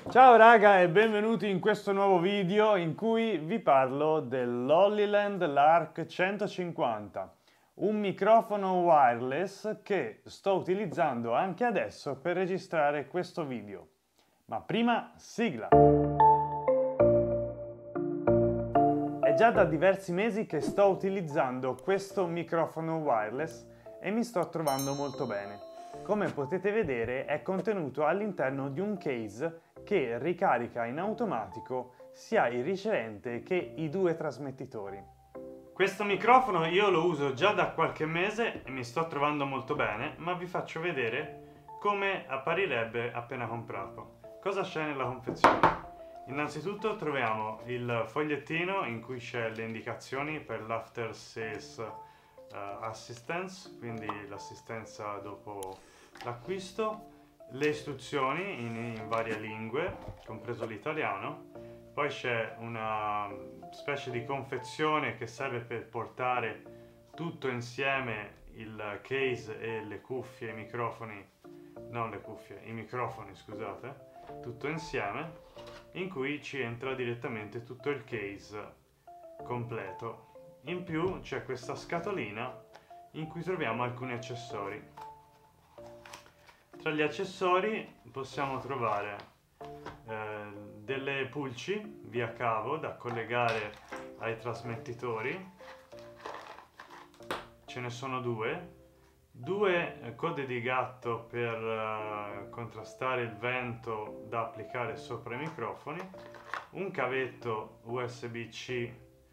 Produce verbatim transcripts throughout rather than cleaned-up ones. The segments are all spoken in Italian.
Ciao raga e benvenuti in questo nuovo video in cui vi parlo dell'Hollyland Lark centocinquanta, un microfono wireless che sto utilizzando anche adesso per registrare questo video. Ma prima, sigla! È già da diversi mesi che sto utilizzando questo microfono wireless e mi sto trovando molto bene. Come potete vedere è contenuto all'interno di un case che ricarica in automatico sia il ricevente che i due trasmettitori. Questo microfono io lo uso già da qualche mese e mi sto trovando molto bene, ma vi faccio vedere come apparirebbe appena comprato. Cosa c'è nella confezione? Innanzitutto troviamo il fogliettino in cui c'è le indicazioni per l'after sales uh, assistance, quindi l'assistenza dopo l'acquisto, le istruzioni in, in varie lingue, compreso l'italiano. Poi c'è una specie di confezione che serve per portare tutto insieme, il case e le cuffie, i microfoni, non le cuffie, i microfoni scusate, tutto insieme, in cui ci entra direttamente tutto il case completo. In più c'è questa scatolina in cui troviamo alcuni accessori. Tra gli accessori possiamo trovare eh, delle pulci via cavo da collegare ai trasmettitori. Ce ne sono due. Due code di gatto per uh, contrastare il vento da applicare sopra i microfoni, un cavetto U S B C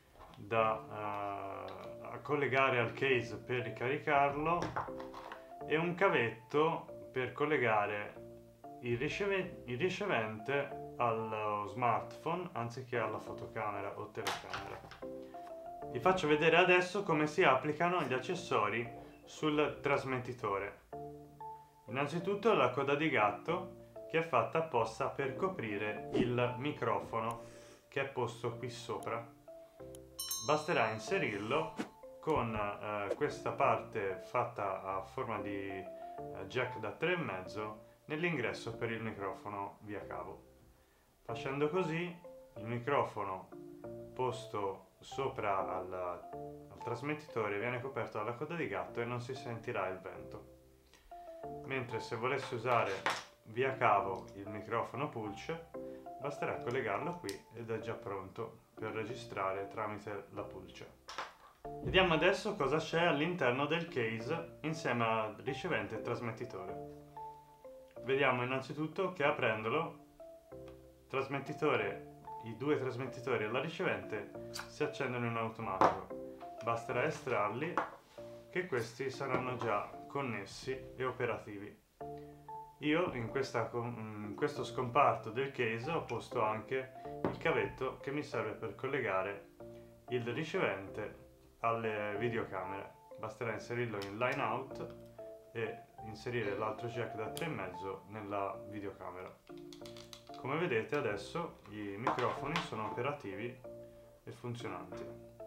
da uh, collegare al case per ricaricarlo e un cavetto per collegare il, riceve il ricevente allo smartphone anziché alla fotocamera o telecamera. Vi faccio vedere adesso come si applicano gli accessori sul trasmettitore. Innanzitutto la coda di gatto, che è fatta apposta per coprire il microfono che è posto qui sopra. Basterà inserirlo con eh, questa parte fatta a forma di eh, jack da tre virgola cinque nell'ingresso per il microfono via cavo. Facendo così, il microfono posto sopra al, al trasmettitore viene coperto dalla coda di gatto e non si sentirà il vento. Mentre se volessi usare via cavo il microfono pulce, basterà collegarlo qui ed è già pronto per registrare tramite la pulce. Vediamo adesso cosa c'è all'interno del case insieme al ricevente e trasmettitore. Vediamo innanzitutto che aprendolo, trasmettitore i due trasmettitori e la ricevente si accendono in automatico. Basterà estrarli che questi saranno già connessi e operativi. Io in, questa, in questo scomparto del case ho posto anche il cavetto che mi serve per collegare il ricevente alle videocamere. Basterà inserirlo in line out e inserire l'altro jack da tre virgola cinque nella videocamera. Come vedete adesso i microfoni sono operativi e funzionanti.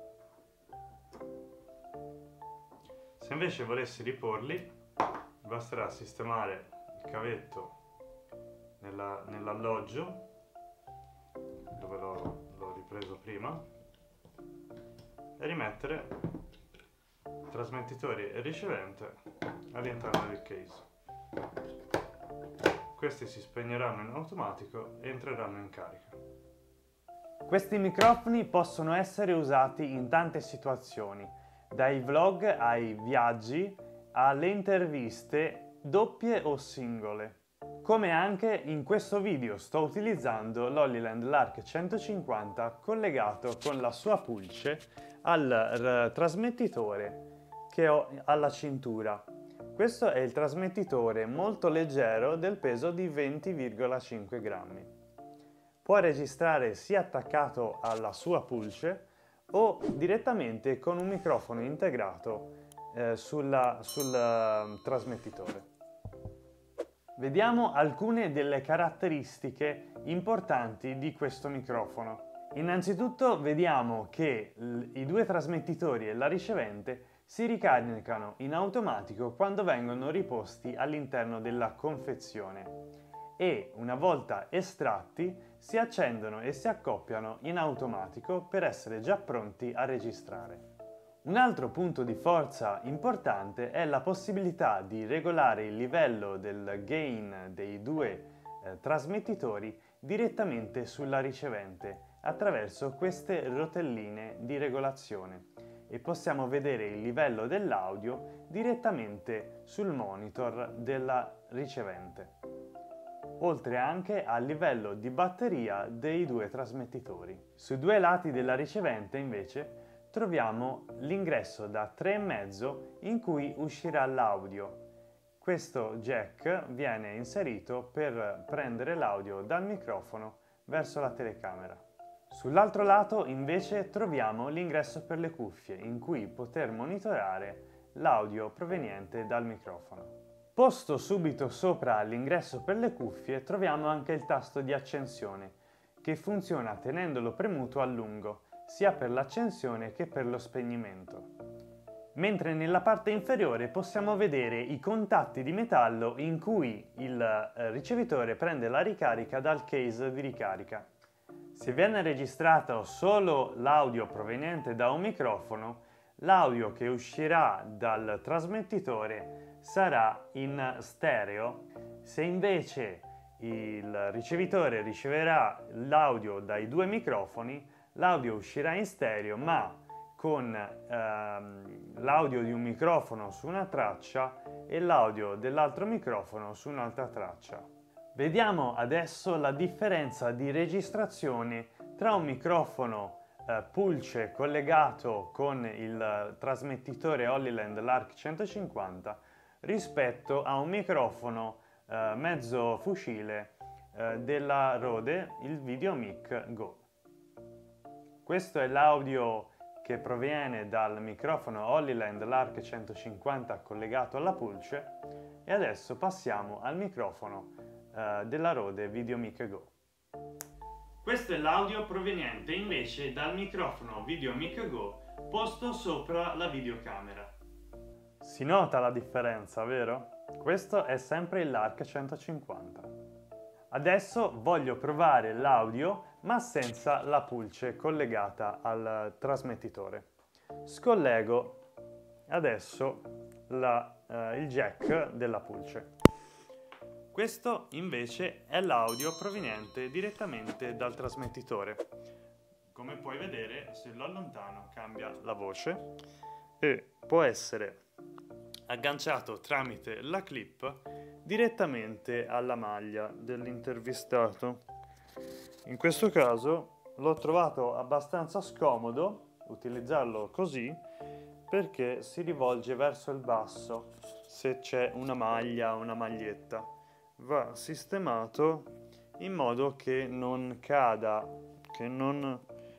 Se invece volessi riporli, basterà sistemare il cavetto nella, nell'alloggio dove l'ho ripreso prima e rimettere trasmettitori e ricevente all'interno del case. Questi si spegneranno in automatico e entreranno in carica. Questi microfoni possono essere usati in tante situazioni, dai vlog ai viaggi alle interviste doppie o singole. Come anche in questo video sto utilizzando l'Hollyland Lark centocinquanta collegato con la sua pulce al trasmettitore che ho alla cintura. Questo è il trasmettitore molto leggero del peso di venti virgola cinque grammi. Può registrare sia attaccato alla sua pulce o direttamente con un microfono integrato eh, sulla, sul uh, trasmettitore. Vediamo alcune delle caratteristiche importanti di questo microfono. Innanzitutto vediamo che i due trasmettitori e la ricevente si ricaricano in automatico quando vengono riposti all'interno della confezione e, una volta estratti, si accendono e si accoppiano in automatico per essere già pronti a registrare. Un altro punto di forza importante è la possibilità di regolare il livello del gain dei due eh, trasmettitori direttamente sulla ricevente attraverso queste rotelline di regolazione e possiamo vedere il livello dell'audio direttamente sul monitor della ricevente, oltre anche al livello di batteria dei due trasmettitori. Sui due lati della ricevente invece troviamo l'ingresso da tre virgola cinque in cui uscirà l'audio. Questo jack viene inserito per prendere l'audio dal microfono verso la telecamera. Sull'altro lato invece troviamo l'ingresso per le cuffie in cui poter monitorare l'audio proveniente dal microfono. Posto subito sopra l'ingresso per le cuffie troviamo anche il tasto di accensione che funziona tenendolo premuto a lungo sia per l'accensione che per lo spegnimento. Mentre nella parte inferiore possiamo vedere i contatti di metallo in cui il ricevitore prende la ricarica dal case di ricarica. Se viene registrato solo l'audio proveniente da un microfono, l'audio che uscirà dal trasmettitore sarà in stereo. Se invece il ricevitore riceverà l'audio dai due microfoni, l'audio uscirà in stereo, ma con ehm, l'audio di un microfono su una traccia e l'audio dell'altro microfono su un'altra traccia. Vediamo adesso la differenza di registrazione tra un microfono eh, pulce collegato con il trasmettitore Hollyland Lark centocinquanta rispetto a un microfono eh, mezzo fucile eh, della Rode, il VideoMic Go. Questo è l'audio che proviene dal microfono Hollyland Lark centocinquanta collegato alla pulce e adesso passiamo al microfono eh, della Rode VideoMic Go. Questo è l'audio proveniente invece dal microfono VideoMic Go posto sopra la videocamera. Si nota la differenza, vero? Questo è sempre il Lark centocinquanta. Adesso voglio provare l'audio ma senza la pulce collegata al trasmettitore. Scollego adesso la, eh, il jack della pulce. Questo invece è l'audio proveniente direttamente dal trasmettitore. Come puoi vedere, se lo allontano cambia la voce e può essere agganciato tramite la clip direttamente alla maglia dell'intervistato. In questo caso l'ho trovato abbastanza scomodo utilizzarlo così perché si rivolge verso il basso se c'è una maglia o una maglietta. Va sistemato in modo che non cada, che non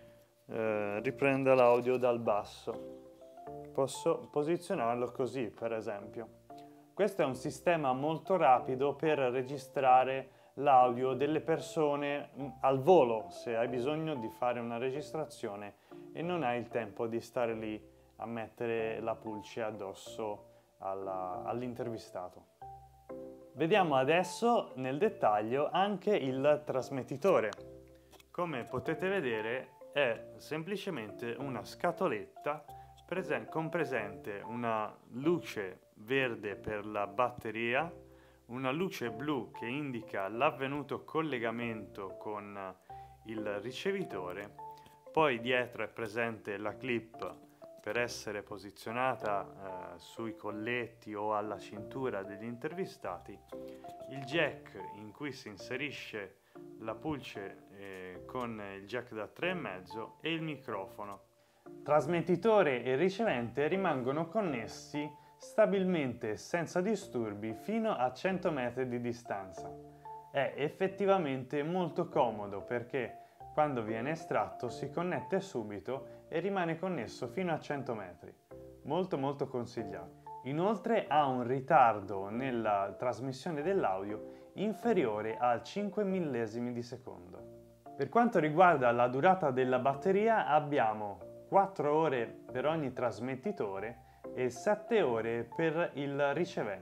eh, riprenda l'audio dal basso. Posso posizionarlo così, per esempio. Questo è un sistema molto rapido per registrare l'audio delle persone al volo, se hai bisogno di fare una registrazione e non hai il tempo di stare lì a mettere la pulce addosso alla, all'intervistato. Vediamo adesso nel dettaglio anche il trasmettitore. Come potete vedere è semplicemente una scatoletta presen- con presente una luce verde per la batteria, una luce blu che indica l'avvenuto collegamento con il ricevitore, poi dietro è presente la clip per essere posizionata eh, sui colletti o alla cintura degli intervistati, il jack in cui si inserisce la pulce eh, con il jack da tre virgola cinque e il microfono. Trasmettitore e ricevente rimangono connessi stabilmente e senza disturbi fino a cento metri di distanza. È effettivamente molto comodo perché quando viene estratto si connette subito e rimane connesso fino a cento metri. Molto molto consigliato. Inoltre ha un ritardo nella trasmissione dell'audio inferiore a cinque millesimi di secondo. Per quanto riguarda la durata della batteria abbiamo quattro ore per ogni trasmettitore e sette ore per il ricevente.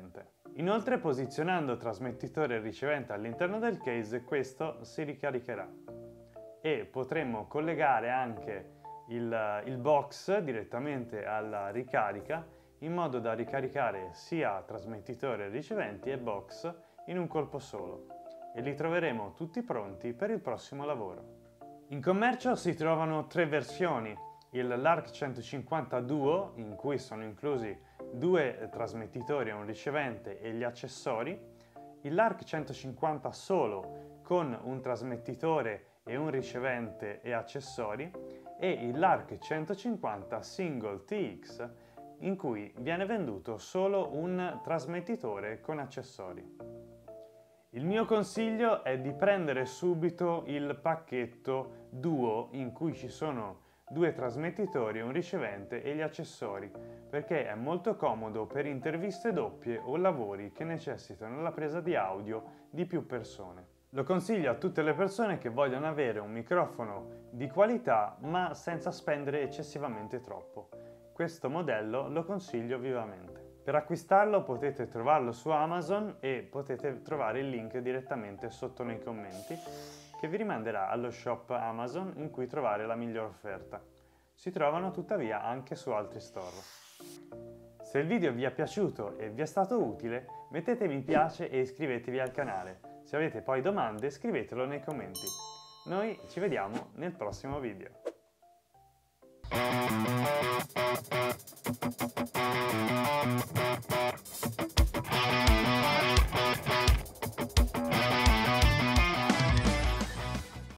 Inoltre, posizionando trasmettitore e ricevente all'interno del case, questo si ricaricherà e potremo collegare anche il, il box direttamente alla ricarica, in modo da ricaricare sia trasmettitore, riceventi e box in un colpo solo, e li troveremo tutti pronti per il prossimo lavoro. In commercio si trovano tre versioni: il Lark centocinquanta Duo, in cui sono inclusi due trasmettitori e un ricevente e gli accessori, il Lark centocinquanta solo con un trasmettitore e un ricevente e accessori, e il Lark centocinquanta Single T X, in cui viene venduto solo un trasmettitore con accessori. Il mio consiglio è di prendere subito il pacchetto Duo, in cui ci sono due trasmettitori, un ricevente e gli accessori, perché è molto comodo per interviste doppie o lavori che necessitano la presa di audio di più persone. Lo consiglio a tutte le persone che vogliono avere un microfono di qualità ma senza spendere eccessivamente troppo. Questo modello lo consiglio vivamente. Per acquistarlo potete trovarlo su Amazon e potete trovare il link direttamente sotto nei commenti, che vi rimanderà allo shop Amazon in cui trovare la miglior offerta. Si trovano tuttavia anche su altri store. Se il video vi è piaciuto e vi è stato utile, mettete mi piace e iscrivetevi al canale. Se avete poi domande, scrivetelo nei commenti. Noi ci vediamo nel prossimo video.